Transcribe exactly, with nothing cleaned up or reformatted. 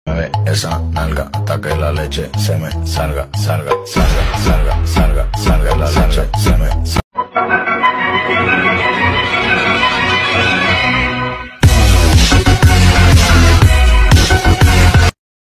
Mueve esa nalga hasta que la leche se me salga, salga, salga, salga, salga, salga la leche.